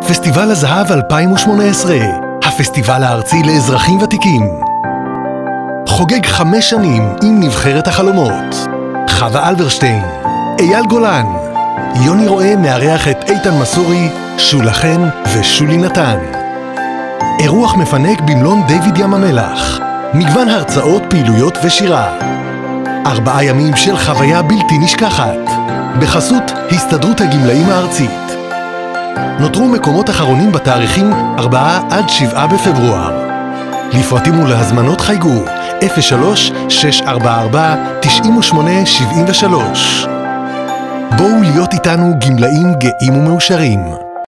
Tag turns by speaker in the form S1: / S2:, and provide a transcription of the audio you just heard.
S1: פסטיבל הזהב 2018, הפסטיבל הארצי לאזרחים ותיקים. חוגג 5 שנים עם נבחרת החלומות. חווה אלברשטיין, אייל גולן, יוני רואה מארח את איתן מסורי, שולה חן ושולי נתן. אירוח מפנק במלון דיוויד ים המלח. מגוון הרצאות, פעילויות ושירה. 4 ימים של חוויה בלתי נשכחת. בחסות הסתדרות הגמלאים הארצית. נותרו מקומות אחרונים בתאריכים 4 עד 7 בפברואר. לפרטים ולהזמנות חייגו 03-644-9873. בואו להיות איתנו גמלאים גאים ומאושרים.